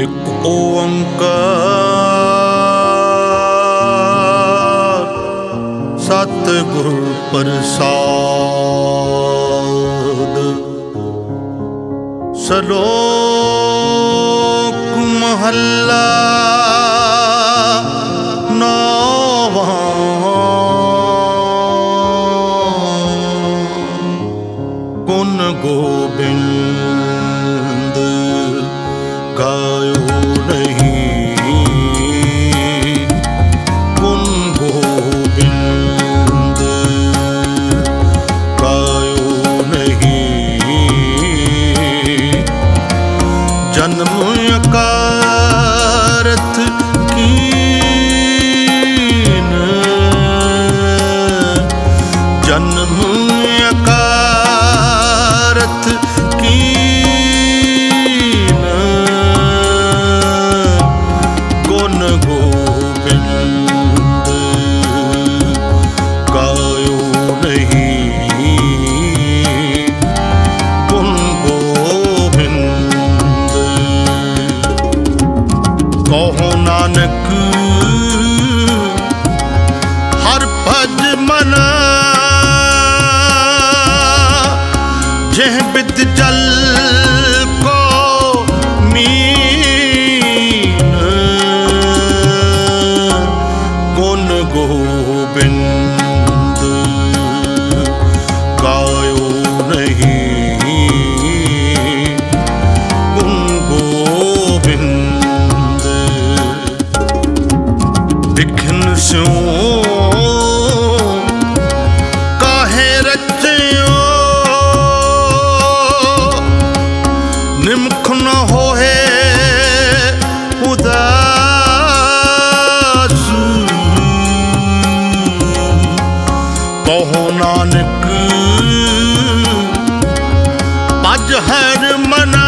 एक ओंकार सतगुर प्रसाद। श्लोक महला नौवां। गुण गोबिंद गायो नहीं, गुण गोबिंद गायो नहीं। जन्म अकारथ कीन, जन्म अकारथ कीन। गुण गोबिंद गायो नहीं, गुण गोबिंद। कहो नानक हर भज मना, जह बिद जल को मीन। गुण गोबिंद गायो नहीं, गुण गोबिंद। विघ्न स्यों काहे रचयो, निम्ख न होए उदास। कहो नानक भज हर मना,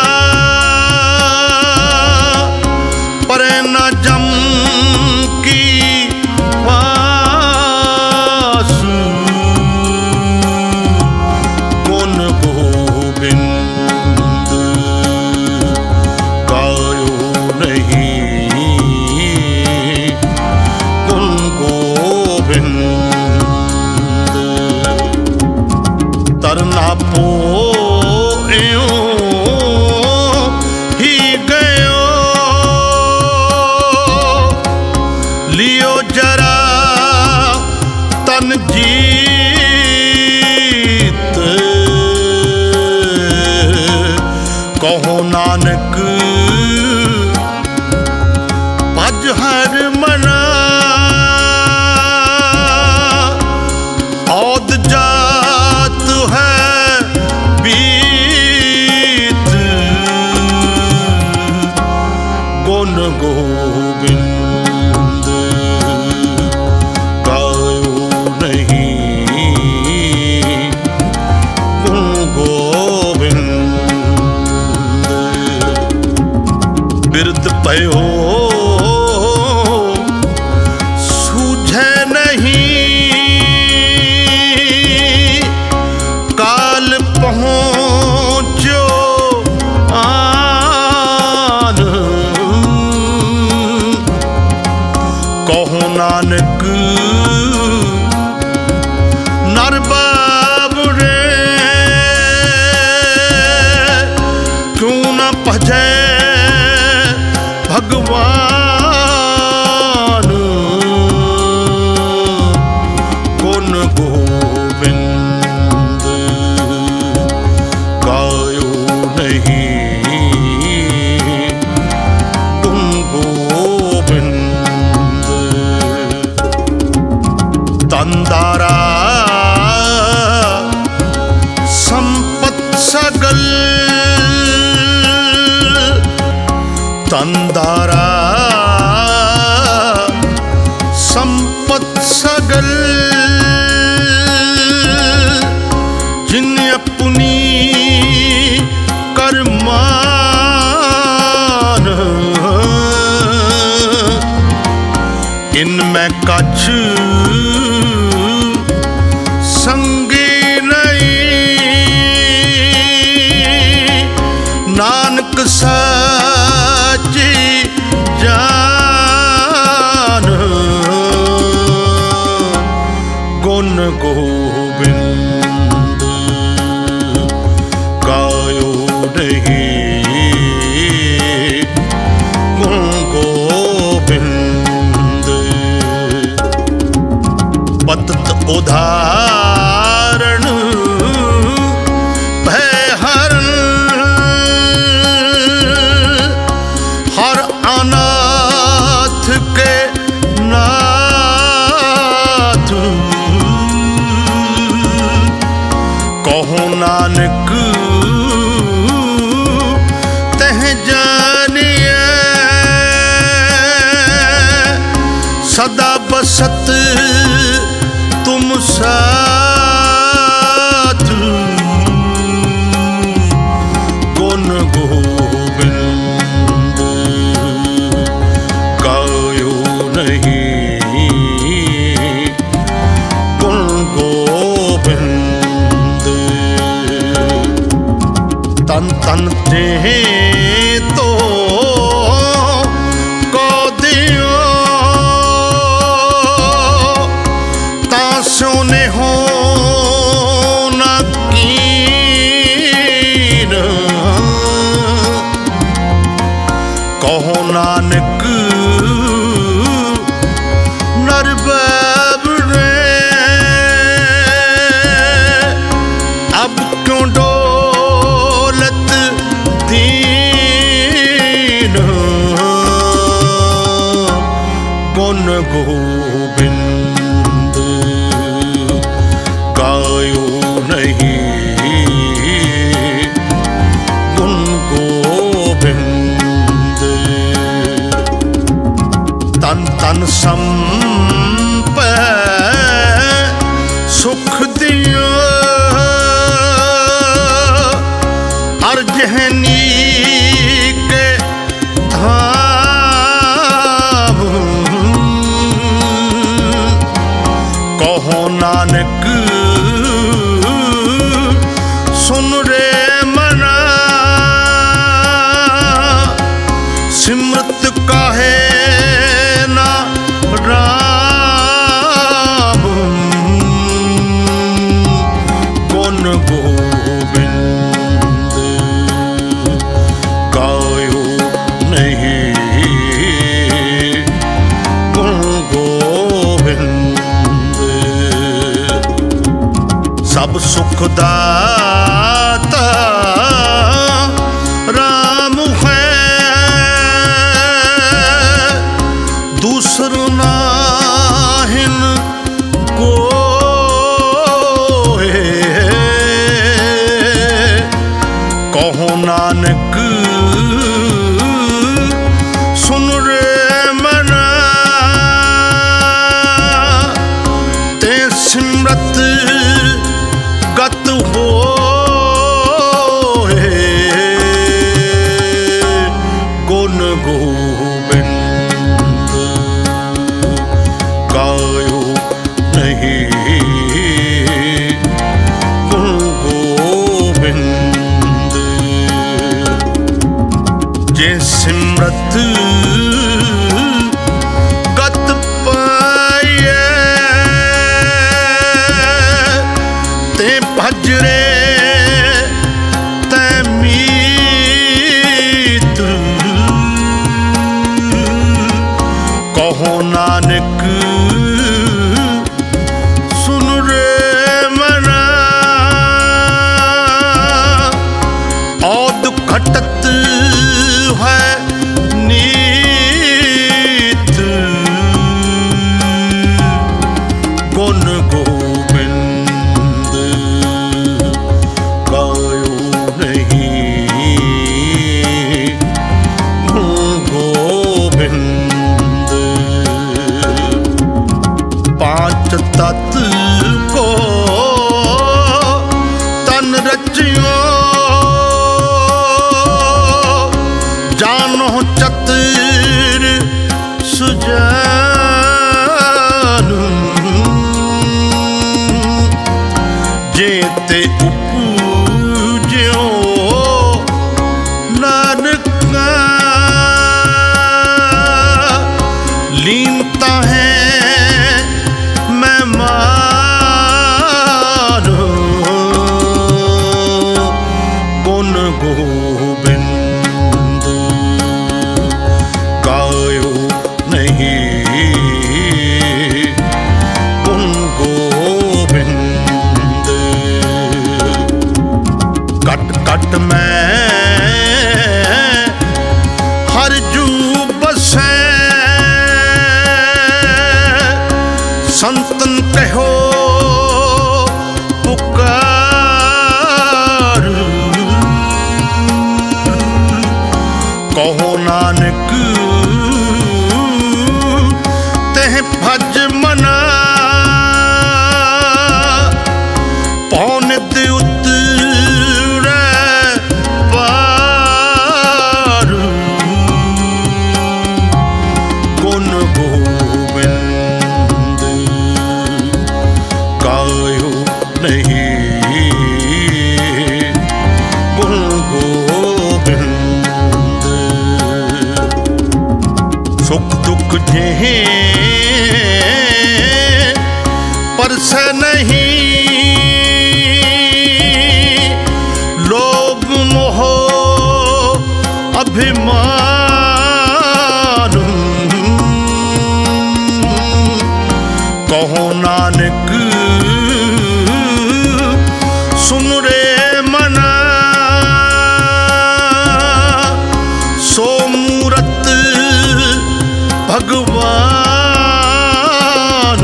परे न जम की पास। गुण गोबिंद गायो नहीं, गुण गोबिंद। तरना पोयो ही गयो, लियो जरा तन जीत। कहो नानक भज हर मना, औद जात है बीत। गुण गोबिंद गायो नहीं, गुण गोबिंद। बिरद पयो सूझे नहीं, काल पहुँचो आन। कहो नानक नर बाबुरे, क्यों न भजे भगवान। गुण गोबिंद गायो नहीं, गुण गोबिंद। तंदारा संपत सगल, तंदारा संपत सगल। जिन अपनी करमान, इनमें कछ संगी नहीं। नानक सच नानक तह जानिए सदा बसत तुम साथ गुण गोविंद गायो नहीं गुण गोविंद तन तन ते तो को दियो सोने हो न कीन कहो नानक नर बाबरे अब क्यों डोलत दीन गुण गोविंद गायो नहीं गुण गोविंद तन तन संप सुख दियो अर्जहनी के धाम कहो नानक सुन रे मना सिमरत काहे ना राम गुण गोविंद गायो नहीं गुण गोविंद सब सुख दाता राम है दूसर नाहिन को कहो नानक सुन रे मना ते सिमरत गत हो गुण गोविंद गायो नहीं गुण गोविंद जे सिमरत गत पाए ते भजरे ते मीत कहो नानक सुन रे मना औद घटत है नी अभिमान। कहो नानक सुन रे मना, सो मूरत भगवान।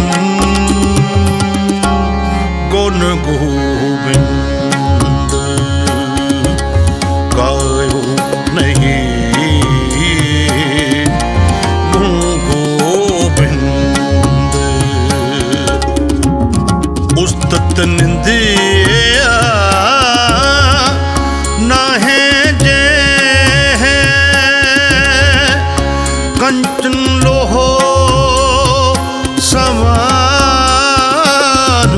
गुण गोविंद गायो नहीं, गुण गोविंद। उस्तत निंदिया नाहे जे है, कंचन लोहो समान।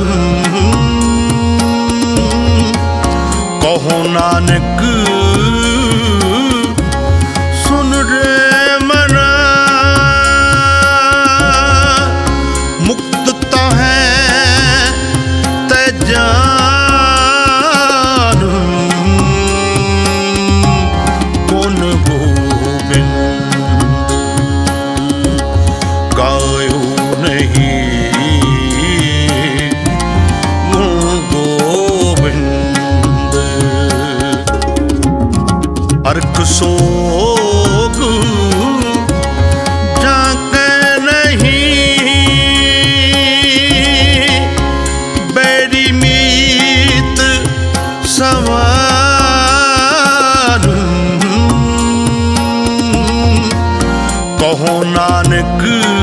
कहो नानक सुन रे मना, मुक्त है ते जान। गुण गोविंद गायो नहीं, गुण गोविंद। अर्क सोग जाके नहीं, बैरी मीत समान। कहो नानक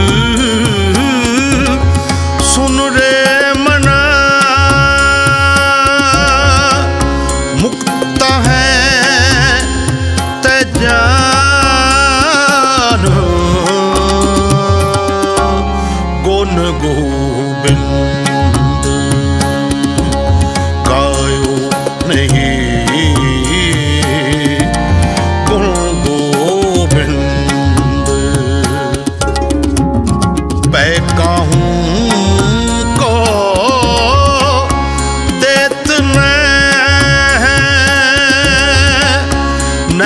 सुन रे मना, मुक्त है ते जान। गुण गोविंद गायो नहीं, गुण गोविंद। पै काहूं को देत न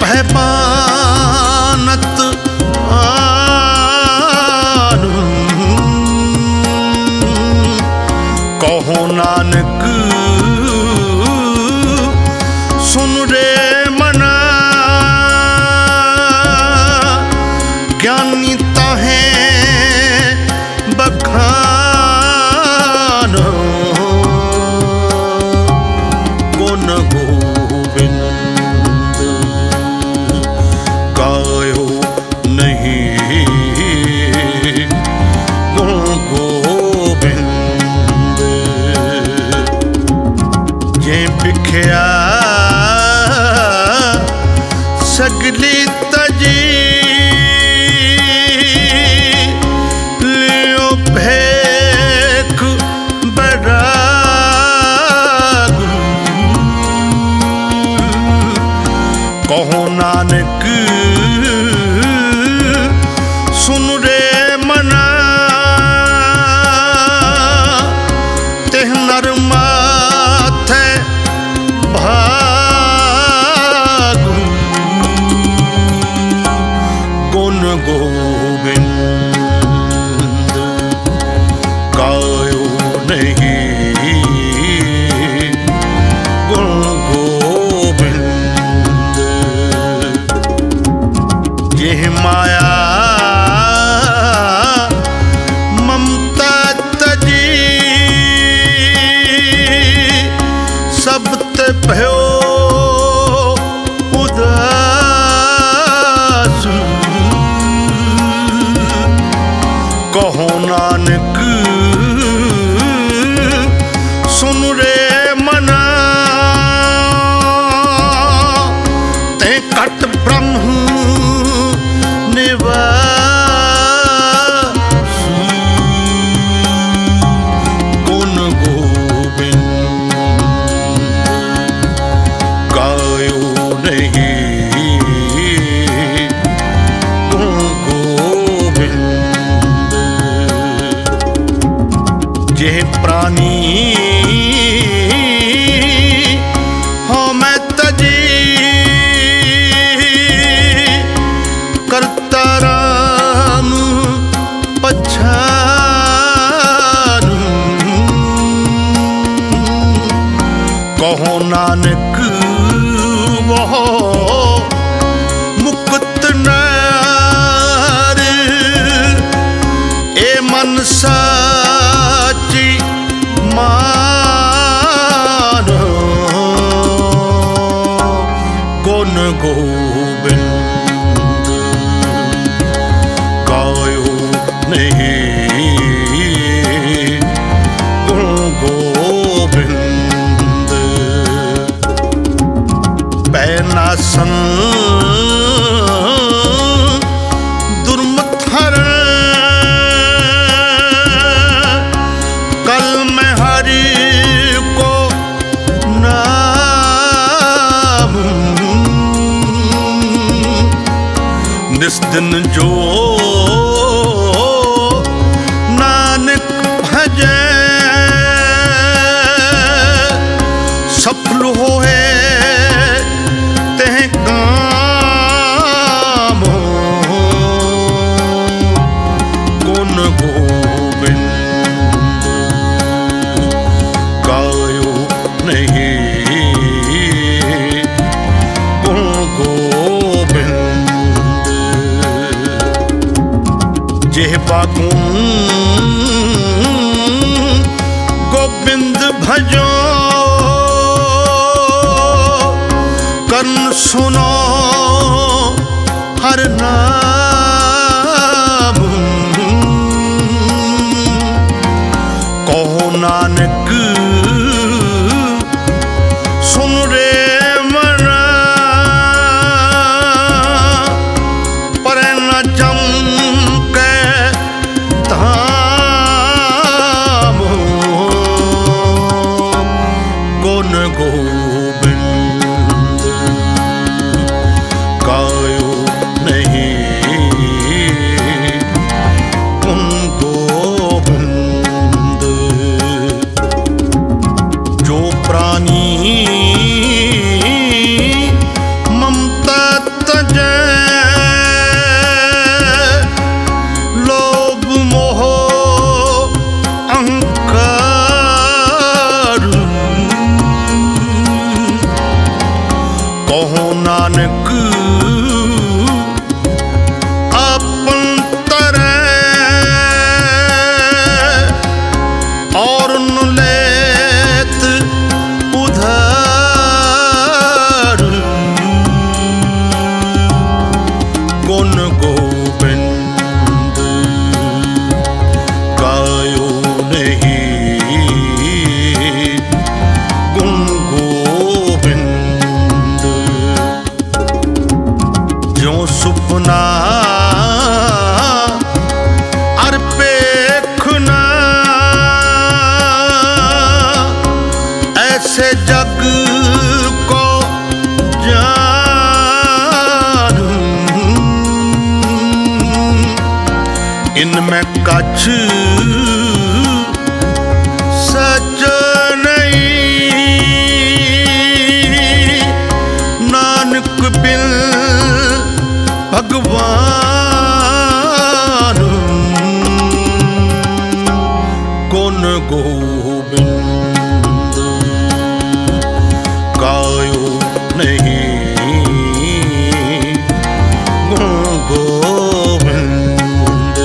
पहचानत आन। कहो नानक सुन रे मना, ज्ञानी ताहे बखान। गुण गोविंद गायो नहीं, गुण गोविंद। जे बिख्या सगली तजी, लियो भेख बराग। कहो नानक सुन रे मना, तेह नर माथे भाग। गुण गोविंद गायो नहीं, गुण गोविंद। नानक वो मुक्त नर ए मन साची मान गुण गोबिंद गायो नहीं गुण गोबिंद पैनासन दुर्मथर कल में हरि को नाम निस दिन जो नानक भजे सफल होए गोविंद भजो कर्ण सुनो हर नाम कहो नानक सुन रे मना पर न जम गोविंद गायो नहीं गुण गोविंद जो प्राणी ममता तजे लोभ मोह कहो नानक अपन तरह और न लेत उधार गुण गोविंद गायो नहीं गुण गोविंद जो सुपना अर्पेखना ऐसे जग को जान इनमें कछ सच नहीं नानक बिन भगवान गुण गोविंद गायो नहीं गुण गोविंद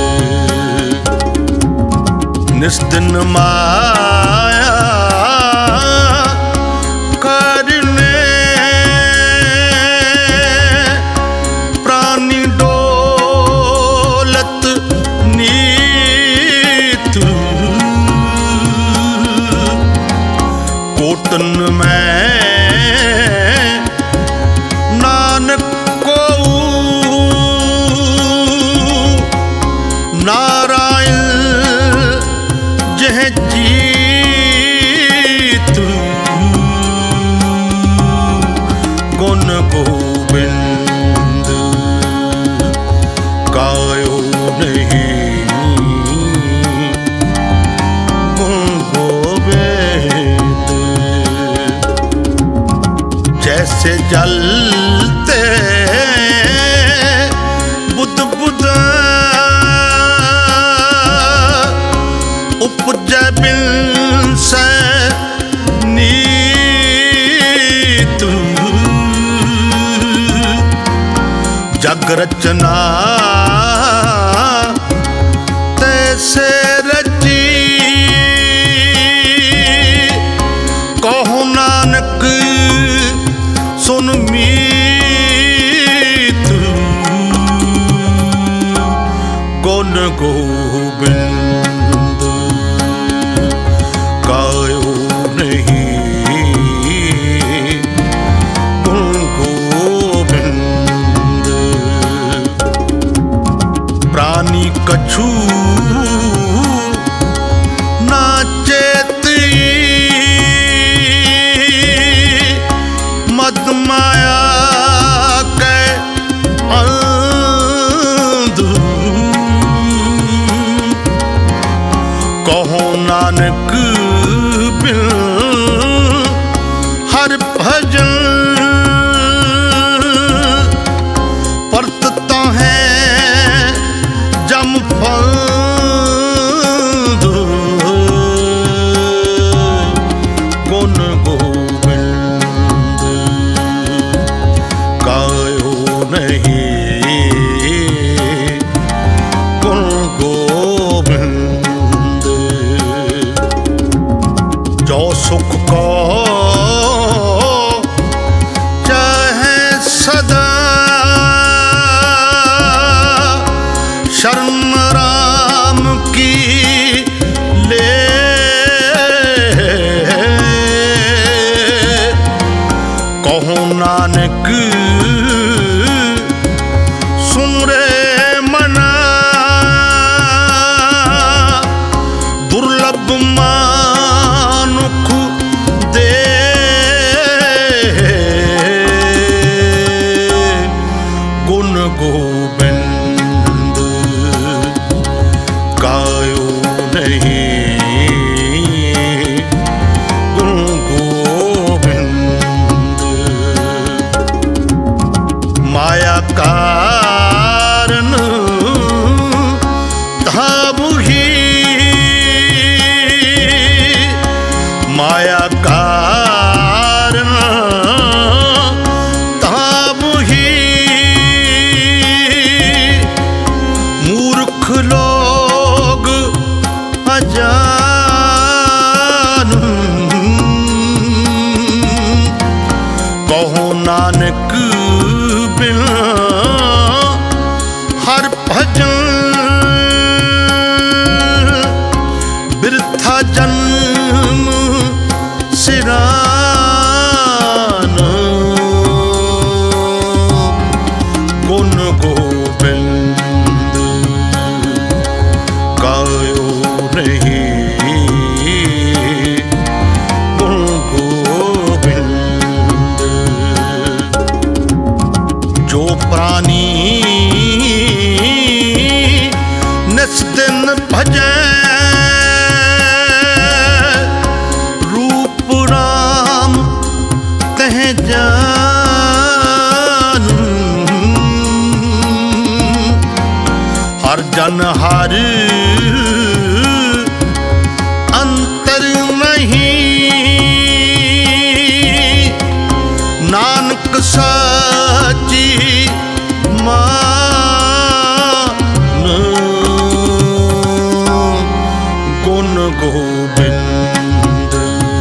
निस दिन माया करने कोटन में नानक को नारायण जह जीत गुण गोविंद गायो नहीं गुण गोविंद जैसे जलते बुद्ध बुद्ध उपज बिन से नी जग रचना तैसे रची, कहो नानक सुन मीत, गुण गोबिंद गायो नहीं, गुण गोबिंद। प्राणी कछु ना चेती, मद माया के अंध, कहो नानक बिन हर भजन, परतता है जम फंद, गुण गोबिंद गायो नहीं, गुण गोबिंद। जो सुख को चाहे सदा, शरण राम की ले, कहो नानक सुन रे मना, दुर्लभ मानुख दे, गुण गोबिंद गायो नहीं, गुण गोबिंद। माया कारण धामु ही, माया कारण धामु ही, मूर्ख लोग अजान, कहो नानक बिन हर भजन, बिरथा जन्म सिरान, गुण गोबिंद गायो नहीं, गुण गोबिंद। जो प्राणी निस दिन भजे, रूप राम तह जान, हर जन हर अंतर नहीं, नानक साची मान, गुण गोबिंद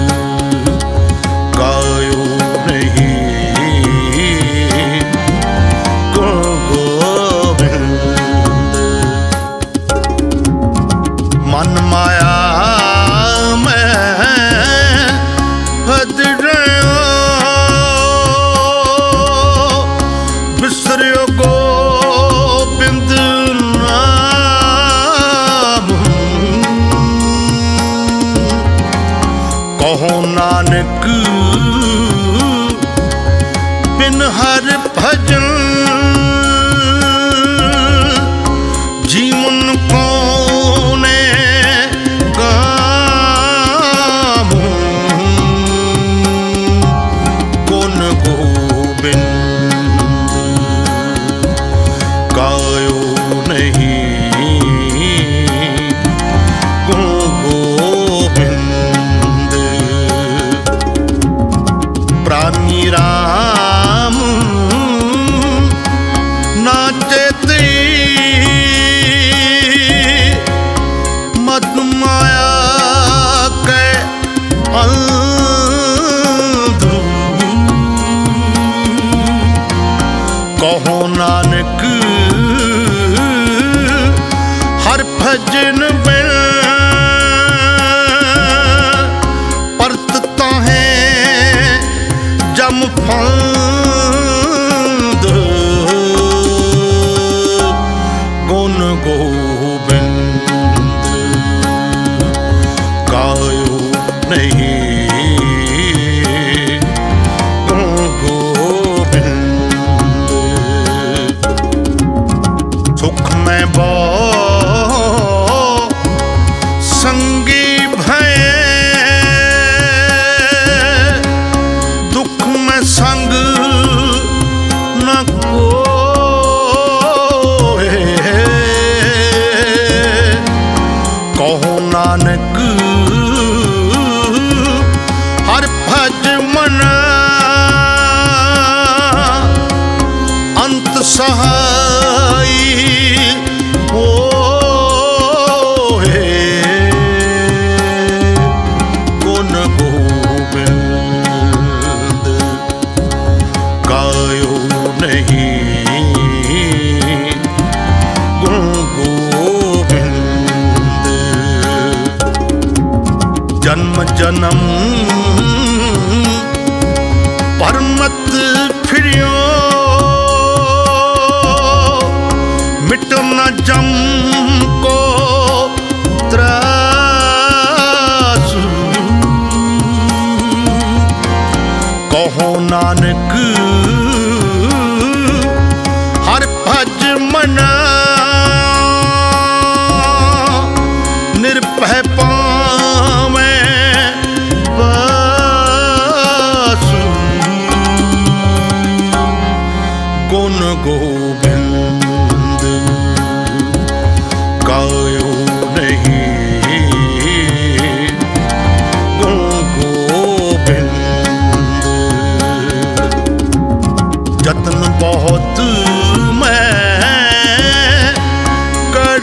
गायो नहीं, गुण गोबिंद। मन माया में फद रहो, बिसरियो गोबिंद नाम, कहो नानक बिन हर भजन, जीवन कोने गाम, गुण गोबिंद गायो नहीं, गुण गोबिंद। कहो नानक हर भजन बिन परत ताहे जम फंद गुण गोबिंद गायो नहीं संगी भय दुख में संग न कोय कहो नानक हर भज मन अंत सहाय जन्म जन्म परमत फिरियो मिट न जम को त्रासु कहो नानक हर भज मना निर्भय पावे बासु गुण गोबिंद गायो नहीं गुण गोबिंद जतन बहुत मैं कर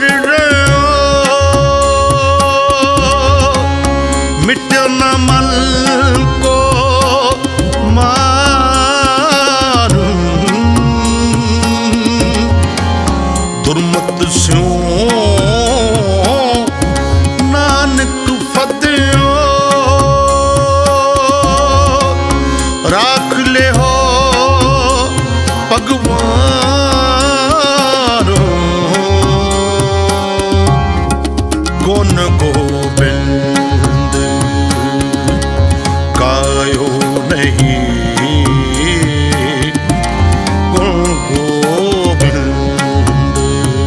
मिट न मल को मारू दुर्मत स्यों नानक फतियो राख ले हो भगवान गुण गोबिंद गायो नहीं गुण गोबिंद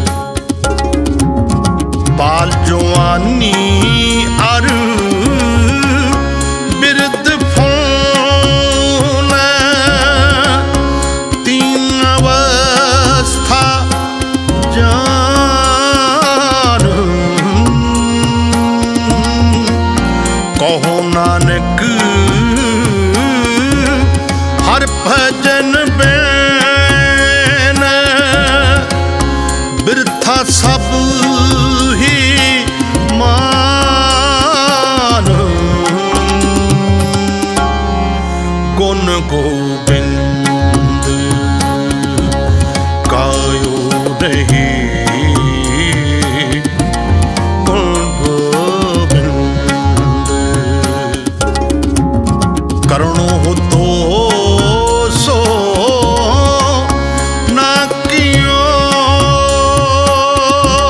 बाल जवानी अर बिरद फोन तीन अवस्था जान कहो नानक हर भजन बिन बिरथा सब ही मान गुण गोबिंद गायो नहीं गुण गोबिंद करुणो हो तो सो ना कियो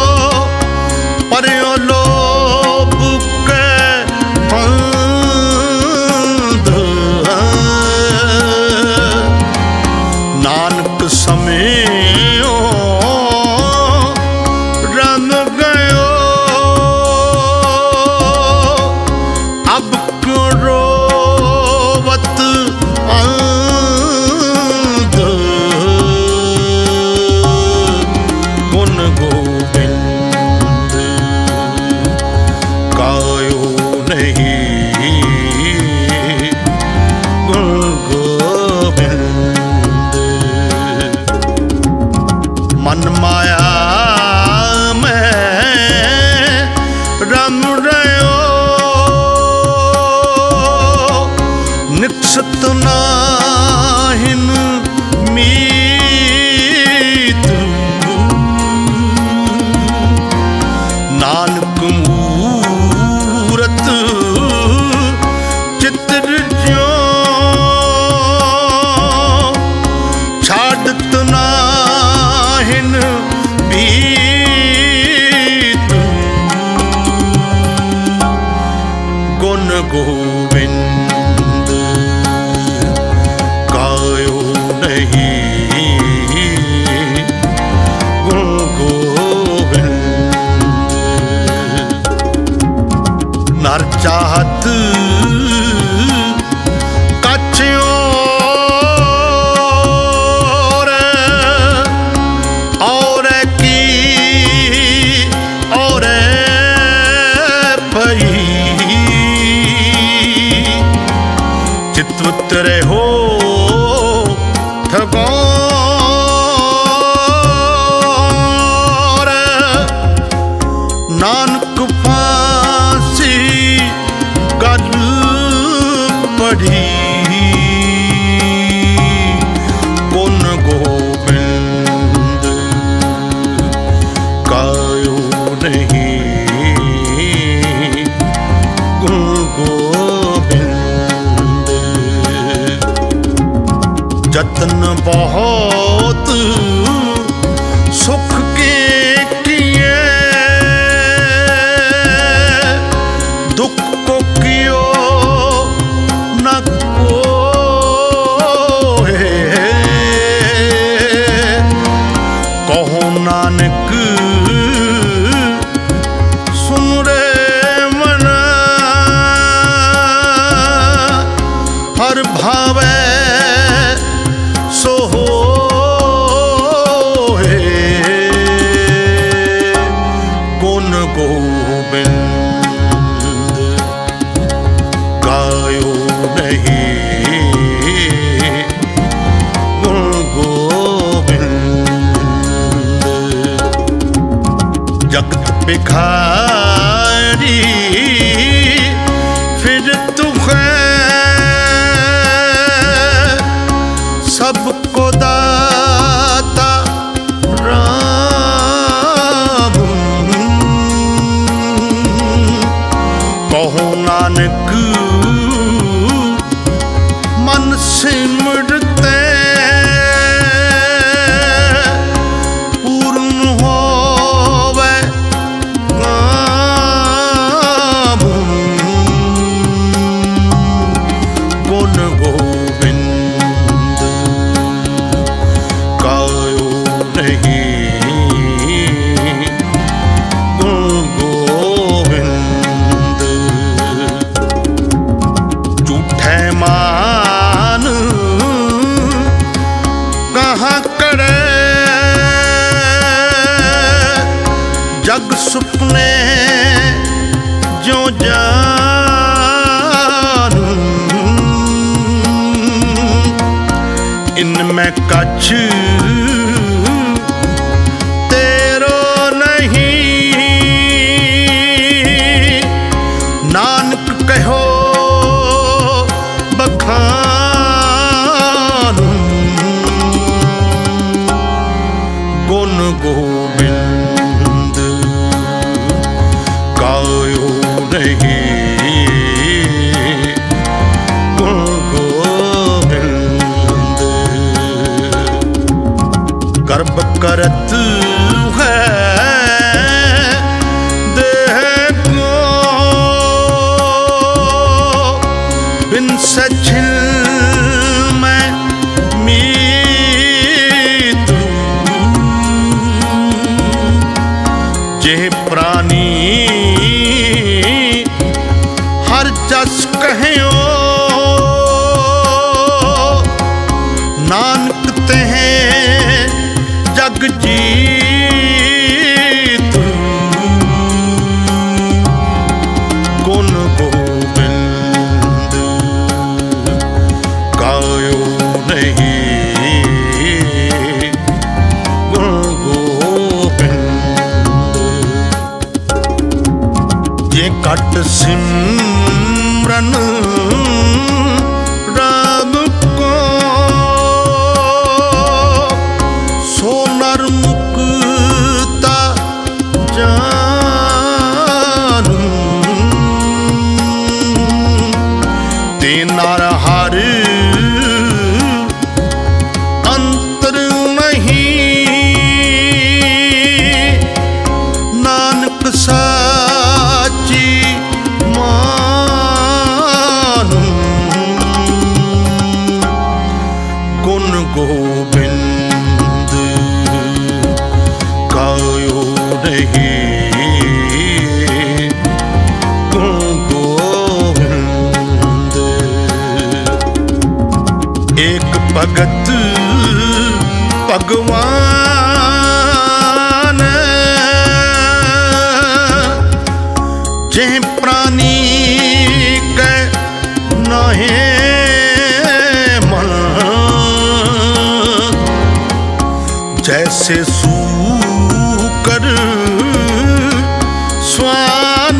ठगौर नानक फांसी गल पड़ी गुण गोबिंद गायो नहीं गुण गोबिंद जतन बहुत सुख के किए दुख को कियो न कोहे कहो नानक सुन रे मन हर भावे सो होए गुण गोबिंद गायो नहीं गुण गोबिंद जगत भिखारी फिर तू है सबको दाता राम कहो नानक मन सिमरते पूर्ण होवे काम गुण गोबिंद गायो नहीं गुण गोबिंद झूठे मान कहाँ करे जग सुपने जो जान इनमें कछ तेरो नहीं नानक कहो बखान गुण गोबिंद गायो नहीं गुण गोबिंद गर्भ करत है देह को बिन सचिल में मीत जे प्राणी हर जस कहो नानक ते जग जीत गुण गोबिंद गायो नहीं गुण गोबिंद जे कट सिमरन राम को सो नर मुक्ता जानू ते नर हर अंतर नहीं नानक साची मानू गुण गोबिंद गायो नहीं गुण गोबिंद एक भगत भगवान जे प्राणी के नहे मन जैसे सूकर स्वान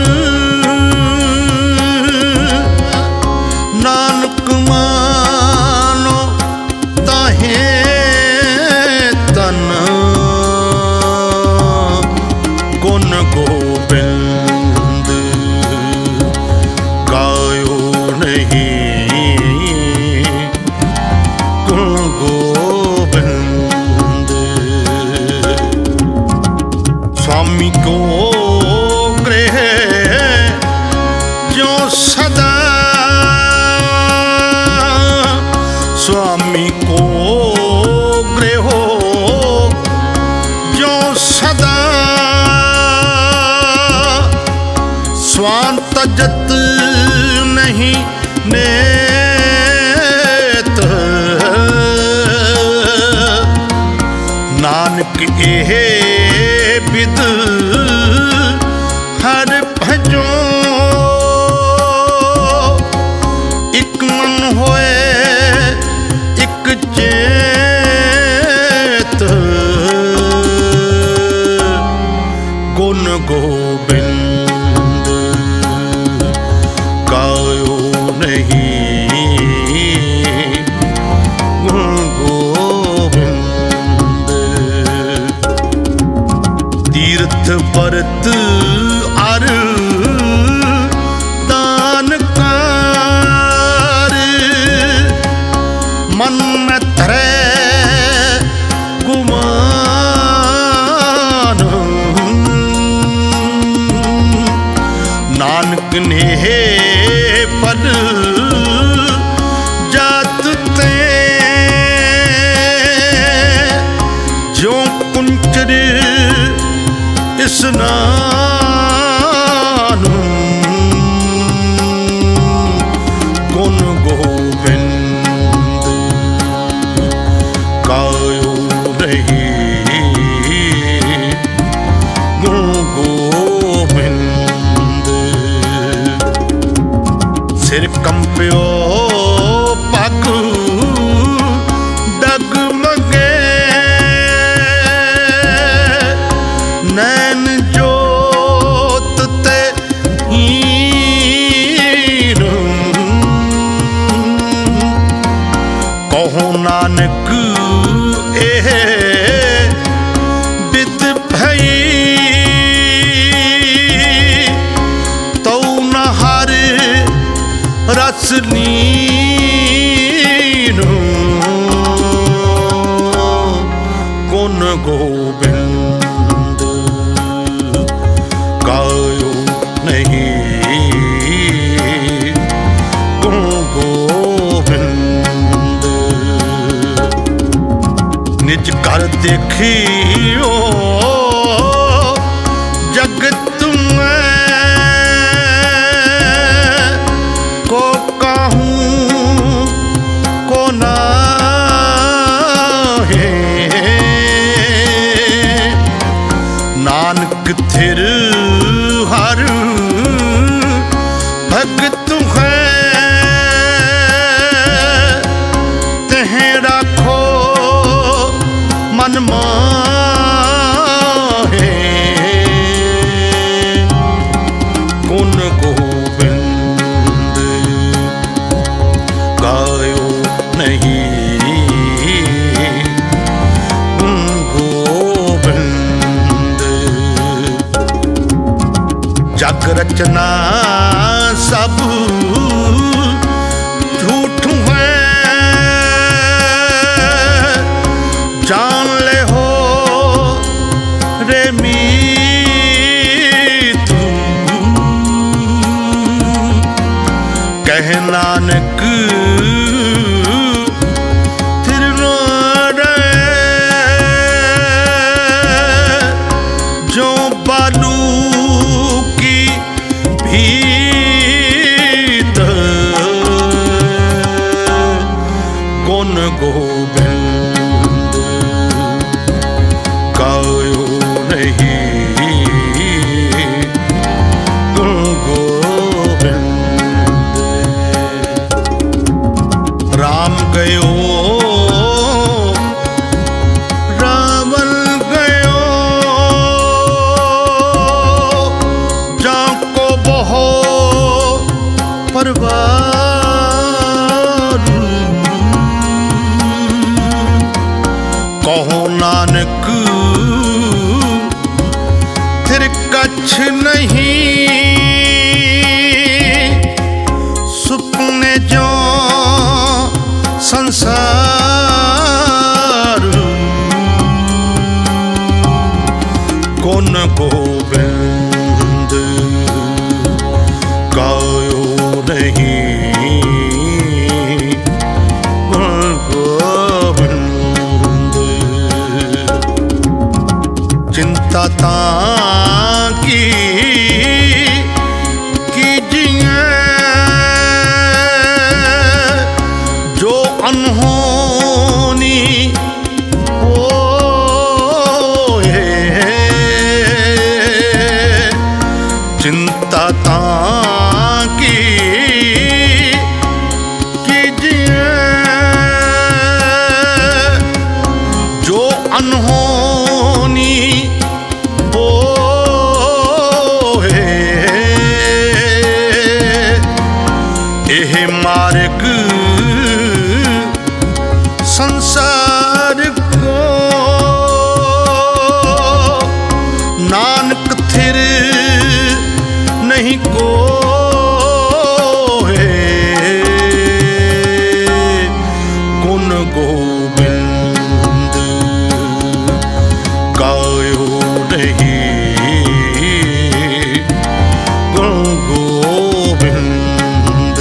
नानक मानो ताहे तन गुण गोबिंद गायो नहीं गुण गोबिंद। स्वामी को गृह जो सदा स्वामी को गृह जो सदा स्वांत जत नहीं नेत नानक एहे विद हर भजो इक मन होए इक चेत गुण गोबिंद गायो नहीं गुण गोबिंद। तीर्थ परत अर दान कार मन में धरे गुमान नानक ने पद जात ते जो कुंचर स्नान गुण गोबिंद गायो नहीं गुण गोबिंद। सिर कंप्यो पग डगमगे नैन जोत ते हीन कहो नानक एह बिद भई तौ न हर रस लीन गुण गोबिंद गायो नहीं गुण गोबिंद। निज कर देखियो जगत में को कहूँ को नाहे नानक थिर हर भगत है तेहे राखो मन माहे गुण गोबिंद गायो नहीं गुण गोबिंद। जग रचना सब झूठ है जान ले हो रे मीतू कह नानक थिर रे जो बालू की भी नानक फिर कछ नहीं सुपने जो संसार कौन गोविंद गायो नहीं चिंता ताकी कीजिए जो अनहोनी होए चिंता ताकी कीजिए जो अनहोनी मार्ग संसार को नानक थिर नहीं को है गुण गोविंद गायो नहीं गुण गोविंद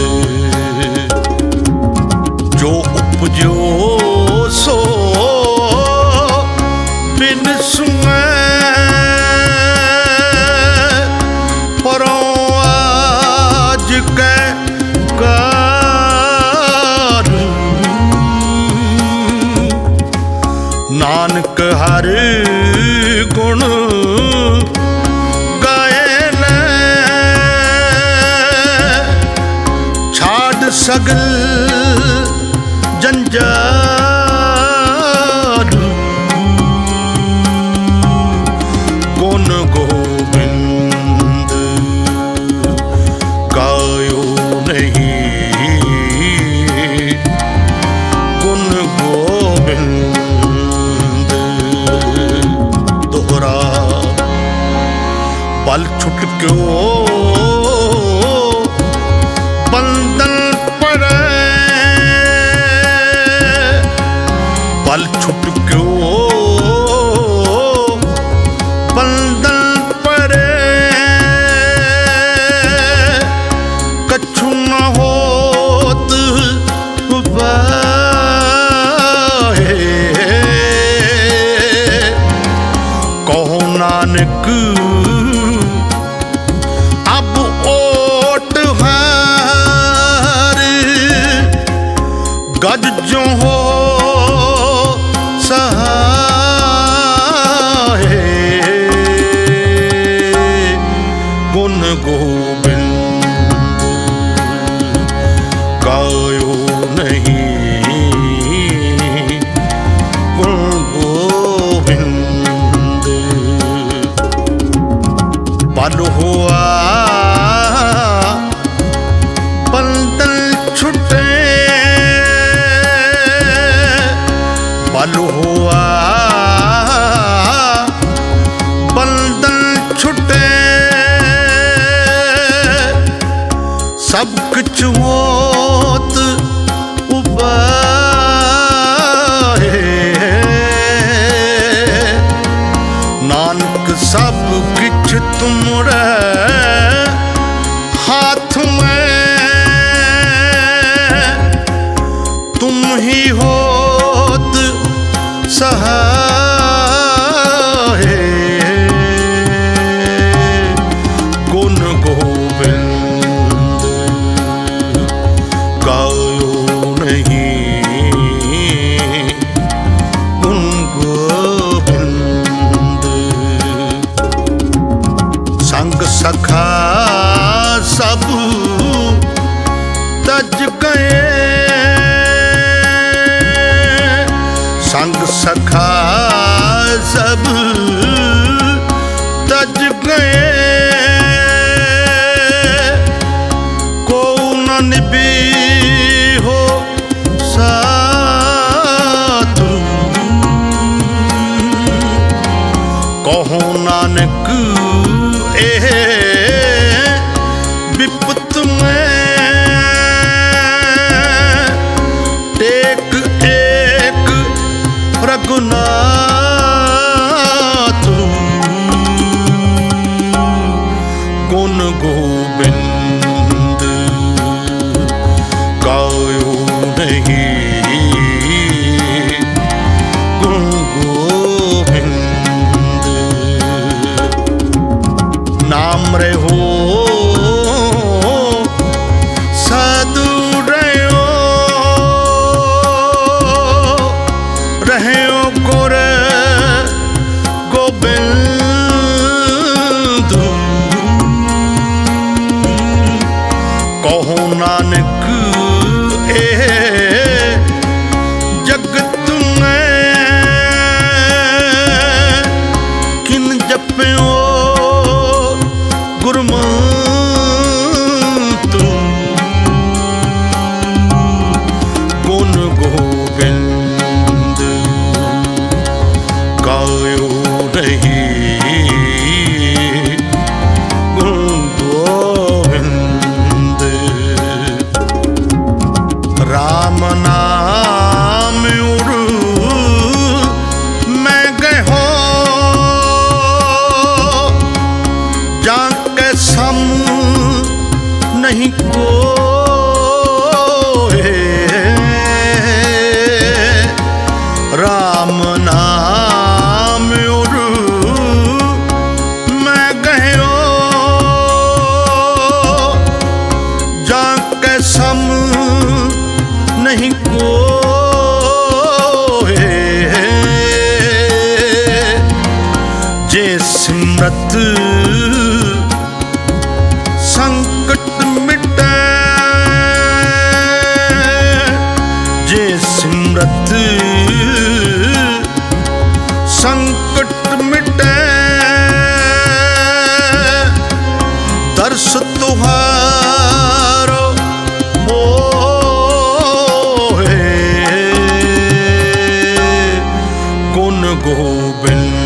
जो उपजो सो बिन सुने परों आज के कार नानक हर गुण गाए ने छाड़ सगल जंजाल गुण गोविंद गायो नहीं गुण गोविंद दोहरा बल छुट क्यों बंधन पड़े बल छुट क्यों बंधन पड़े कछु न होत बाहे कहो नानक अब ओट हार गज जो हो सहाय गुण गोविंद गायो नहीं गुण गोविंद बल हुआ बंधन छुटे बल हुआ बंधन छुटे सब कुछ होत उबाहे नानक सब कुछ तुमरे हाथ में तुम ही होत सहाय गुण गोविंद गायो नहीं गुण गोविंद संग सखा सब तज गए संग सखा सब तज गए को न भी हो साथ कहो नानक ए विपत में टेक एक रघुनाथ गुण गोविंद गायो नहीं गुण गोविंद नाम रहो साधु रहो रहो गुर गोबिंद कहो नानक ए जगत में किन जप्यो गुरमत गुण गोविंद गायो नहीं गुण गोविंद राम नाम उड़ मैं गहो जाके सम नहीं कोई राम नाम उड़ मैं गयो जाके सम नहीं कोई जे सिमरत संकट मिटे जे सिमरत संकट मिटे दर्श तुहारो होए गुण गोविंद